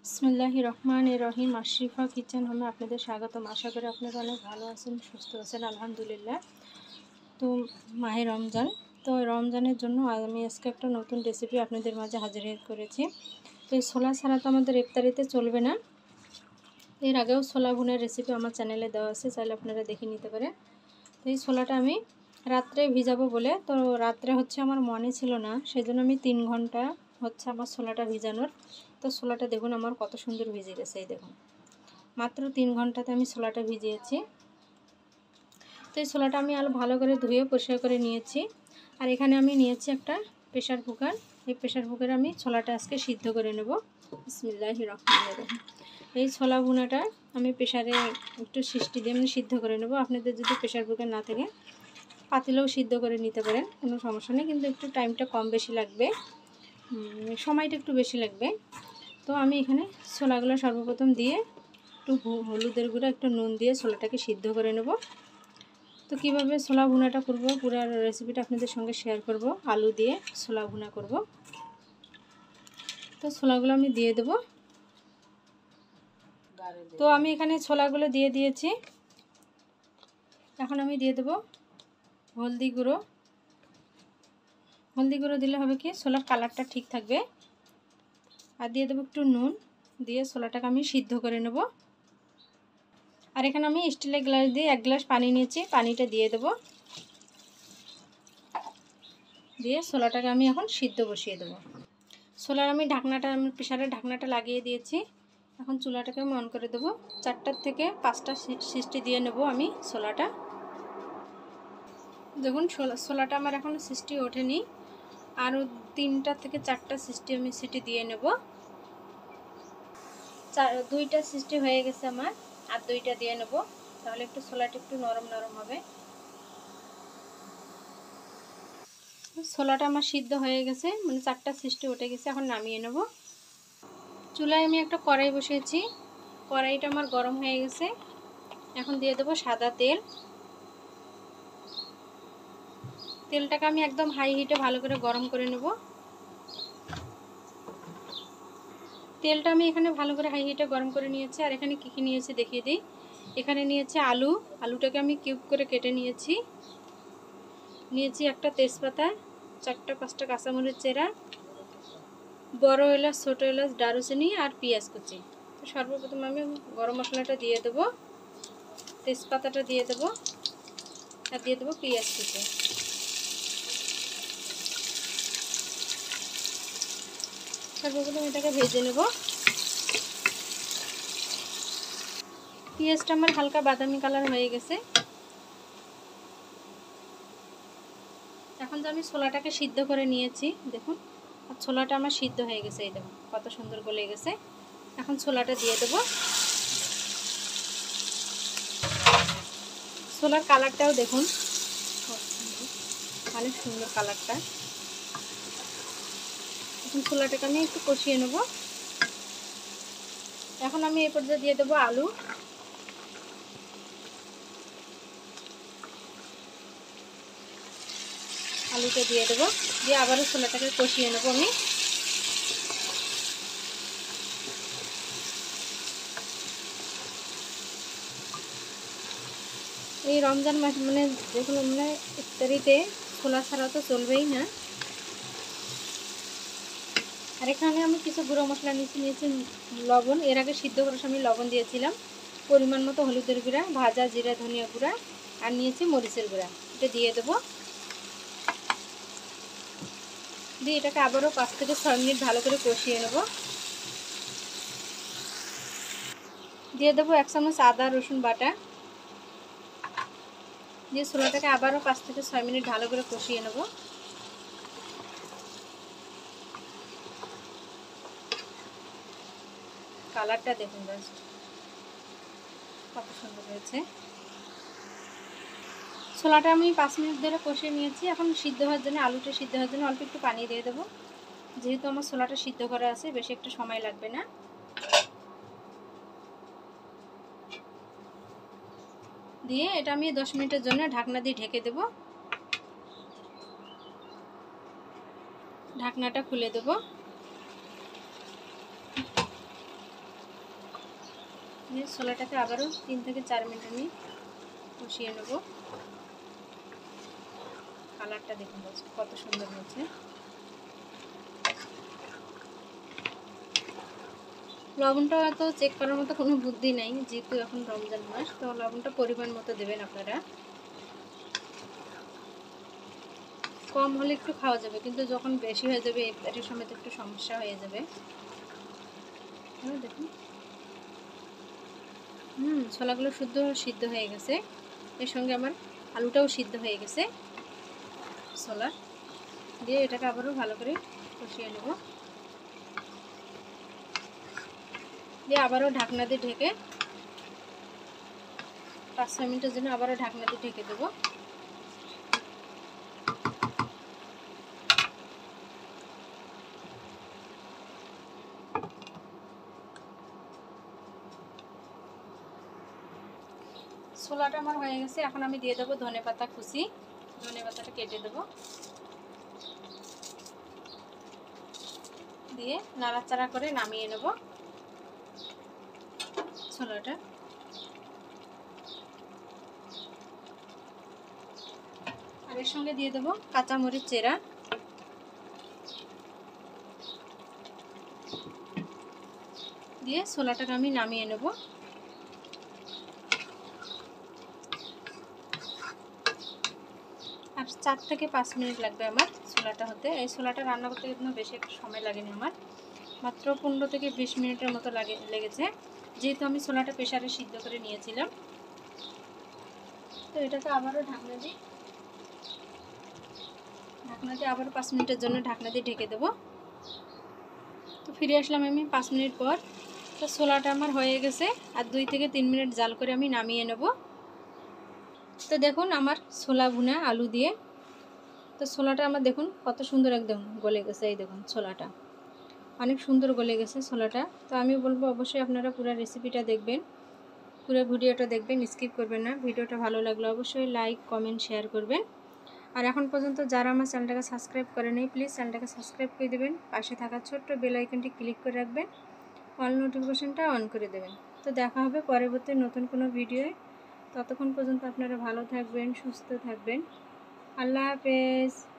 বিসমিল্লাহির রহমানির রহিম। আশরিফা কিচেন হোমে আপনাদের স্বাগতম। আশা করি আপনারা অনেক ভালো আছেন, সুস্থ আছেন, আলহামদুলিল্লাহ। তো মাহে রমজান, তো রমজানের জন্য আমি আজকে একটা নতুন রেসিপি আপনাদের মাঝে হাজির করেছি। তো এই ছোলা ছাড়া তো আমাদের ইফতারিতে চলবে না। এর আগেও ছোলা ভুনের রেসিপি আমার চ্যানেলে দেওয়া আছে, চাইলে আপনারা দেখে নিতে পারেন। তো এই ছোলাটা আমি রাত্রে ভিজাবো বলে, তো রাত্রে হচ্ছে আমার মনে ছিল না, সেজন্য আমি 3 ঘন্টা হচ্ছে আমার ছোলাটা ভিজানোর। তো ছোলাটা দেখুন আমার কত সুন্দর ভিজে গেছে, এই দেখুন মাত্র 3 ঘন্টাতে আমি ছোলাটা ভিজিয়েছি। তো এই ছোলাটা আমি আরও ভালো করে ধুয়ে পরিষ্কার করে নিয়েছি। আর এখানে আমি নিয়েছি একটা প্রেশার কুকার। এই প্রেশার কুকারে আমি ছোলাটা আজকে সিদ্ধ করে নেব। বিসমিল্লাহির রহমানির রহিম। এই ছোলা ভুনাটা আমি প্রেশারে একটু সিষ্টি দিয়ে আমি সিদ্ধ করে নেব। আপনাদের যদি প্রেশার কুকার না থাকে পাতিলেও সিদ্ধ করে নিতে পারেন, কোনো সমস্যা নেই, কিন্তু একটু টাইমটা কম বেশি লাগবে, সময়টা একটু বেশি লাগবে। তো আমি এখানে ছোলাগুলো সর্বপ্রথম দিয়ে একটু হলুদের গুঁড়া একটু নুন দিয়ে ছোলাটাকে সিদ্ধ করে নেব। তো কীভাবে ছোলা ভুনাটা করব পুরো রেসিপিটা আপনাদের সঙ্গে শেয়ার করব। আলু দিয়ে ছোলা ভুনা করব। তো ছোলাগুলো আমি দিয়ে দেব। তো আমি এখানে ছোলাগুলো দিয়ে দিয়েছি। এখন আমি দিয়ে দেব হলদি গুঁড়ো। হলদি গুঁড়ো দিলে হবে কি ছোলার কালারটা ঠিক থাকবে। আর দিয়ে দেবো একটু নুন, দিয়ে ছোলাটাকে আমি সিদ্ধ করে নেব। আর এখানে আমি স্টিলের গ্লাস দিয়ে 1 গ্লাস পানি নিয়েছি, পানিটা দিয়ে দেব। দিয়ে ছোলাটাকে আমি এখন সিদ্ধ বসিয়ে দেব। ছোলার আমি প্রেশারের ঢাকনাটা লাগিয়ে দিয়েছি। এখন চুলাটাকে আমি অন করে দেবো। 4টা থেকে 5টা সিটি দিয়ে নেব আমি ছোলাটা। দেখুন ছোলাটা আমার এখনও সিটি ওঠেনি, আরও 3টা থেকে 4টা সিটি দিয়ে নেব। 2টা সিটি হয়ে গেছে আমার, আর 2টা দিয়ে নেব, তাহলে একটু ছোলাটা একটু নরম নরম হবে। ছোলাটা আমার সিদ্ধ হয়ে গেছে, মানে 4টা সিটি উঠে গেছে। এখন নামিয়ে নেব। চুলায় আমি একটা কড়াই বসিয়েছি, কড়াইটা আমার গরম হয়ে গেছে। এখন দিয়ে দেবো সাদা তেল। তেলটাকে আমি একদম হাই হিটে ভালো করে গরম করে নেব। তেলটা আমি এখানে ভালো করে হাই হিটে গরম করে নিয়েছি। আর এখানে কী কী নিয়েছি দেখিয়ে দিই। এখানে নিয়েছি আলুটাকে আমি কিউব করে কেটে নিয়েছি। একটা তেজপাতা, 4টা-5টা কাঁচামরিচ চেরা, বড় এলাচ, ছোটো এলাচ, দারুচিনি আর পেঁয়াজ কুচি। তো সর্বপ্রথম আমি গরম মশলাটা দিয়ে দেবো, তেজপাতাটা দিয়ে দেবো, আর দিয়ে দেবো পেঁয়াজ কুচি। সর্বপ্রথম এটাকে ভেজে নেব। পেঁয়াজটা আমার হালকা বাদামি কালার হয়ে গেছে। এখন যে আমি ছোলাটাকে সিদ্ধ করে নিয়েছি দেখুন, আর ছোলাটা আমার সিদ্ধ হয়ে গেছে, এই দেখুন কত সুন্দর গলে গেছে। এখন ছোলাটা দিয়ে দেবো। ছোলার কালারটাও দেখুন অনেক সুন্দর কালারটা। এখন ছোলাটাকে আমি একটু কষিয়ে নেব। এখন আমি এই পর্যায়ে দিয়ে দেবো আলুটা দিয়ে দেবো, দিয়ে আবারও ছোলাটাকে কষিয়ে নেব আমি। এই রমজান মাস মানে যেগুলো মানে ইফতারিতে ছোলা ছাড়া তো চলবেই না। আর এখানে আমি কিছু গুঁড়ো মশলা নিয়েছি লবণ। এর আগে সিদ্ধ করার সময় লবণ দিয়েছিলাম। পরিমাণ মতো হলুদের গুঁড়া, ভাজা জিরা ধনিয়া গুঁড়া, আর নিয়েছি মরিচের গুঁড়া। এটা দিয়ে দেবো। দিয়ে এটাকে আবারও 5 থেকে 6 মিনিট ভালো করে কষিয়ে নেব। দিয়ে দেবো 1 চামচ আদা রসুন বাটা। দিয়ে ছোলাটাকে আবারও 5 থেকে 6 মিনিট ভালো করে কষিয়ে নেব। কালারটা দেখুন জাস্ট কত সুন্দর হয়েছে। ছোলাটা আমি 5 মিনিট ধরে কষিয়ে নিয়েছি। এখন সিদ্ধ হওয়ার জন্য আলুটা সিদ্ধ হওয়ার জন্য অল্প একটু পানি দিয়ে দেবো, যেহেতু আমার ছোলাটা সিদ্ধ করা আছে, বেশি একটু সময় লাগবে না। দিয়ে এটা আমি 10 মিনিটের জন্য ঢাকনা দিয়ে ঢেকে দেব। ঢাকনাটা খুলে দেব। দিয়ে ছোলাটাকে আবারও 3 থেকে 4 মিনিট আমি কষিয়ে নেব। কালারটা দেখুন কত সুন্দর হয়েছে। লবণটা তো চেক করার মতো কোনো বুদ্ধি নাই, যেহেতু এখন রমজান মাস, তো লবণটা পরিমাণ মতো দেবেন আপনারা। কম হলে একটু খাওয়া যাবে, কিন্তু যখন বেশি হয়ে যাবে ইফতারের সময় তো একটু সমস্যা হয়ে যাবে। দেখুন ছোলাগুলো সিদ্ধ হয়ে গেছে, এর সঙ্গে আমার আলুটাও সিদ্ধ হয়ে গেছে। ছোলা দিয়ে এটাকে আবারও ভালো করে কষিয়ে নেব। দিয়ে আবারও ঢাকনা দিয়ে ঢেকে 5-6 মিনিটের জন্য আবারও ঢাকনা দিয়ে ঢেকে দেবো। ছোলাটা আমার হয়ে গেছে, এখন আমি দিয়ে দেবো ধনেপাতা কুচি। ধনেপাতাটা কেটে দেবো, দিয়ে নাড়াচাড়া করে নামিয়ে নেব ছোলাটা। আর এর সঙ্গে দিয়ে দেবো কাঁচামরিচ চেরা। দিয়ে ছোলাটাকে আমি নামিয়ে নেব। আর 4 থেকে 5 মিনিট লাগবে আমার ছোলাটা হতে। এই ছোলাটা রান্না করতে কিন্তু বেশি একটা সময় লাগেনি আমার, মাত্র 15 থেকে 20 মিনিটের মতো লেগেছে, যেহেতু আমি ছোলাটা প্রেসারে সিদ্ধ করে নিয়েছিলাম। তো এটাকে আবারও ঢাকনা দিয়ে আবারও 5 মিনিটের জন্য ঢাকনা দিয়ে ঢেকে দেবো। তো ফিরে আসলাম আমি 5 মিনিট পর। তো ছোলাটা আমার হয়ে গেছে, আর 2 থেকে 3 মিনিট জাল করে আমি নামিয়ে নেব। তো দেখুন আমার ছোলা ভুনা আলু দিয়ে, তো ছোলাটা আমার দেখুন কত সুন্দর একদম গলে গেছে। এই দেখুন ছোলাটা অনেক সুন্দর গলে গেছে ছোলাটা। তো আমি বলবো অবশ্যই আপনারা পুরো রেসিপিটা দেখবেন, পুরো ভিডিওটা দেখবেন, স্কিপ করবেন না। ভিডিওটা ভালো লাগলে অবশ্যই লাইক কমেন্ট শেয়ার করবেন। আর এখন পর্যন্ত যারা আমার চ্যানেলটাকে সাবস্ক্রাইব করেনি, প্লিজ চ্যানেলটাকে সাবস্ক্রাইব করে দেবেন। পাশে থাকা ছোট্ট বেল আইকনটি ক্লিক করে রাখবেন, অল নোটিফিকেশনটা অন করে দেবেন। তো দেখা হবে পরবর্তী নতুন কোনো ভিডিওয়ে। ততক্ষণ পর্যন্ত আপনারা ভালো থাকবেন, সুস্থ থাকবেন। আল্লাহ হাফেজ।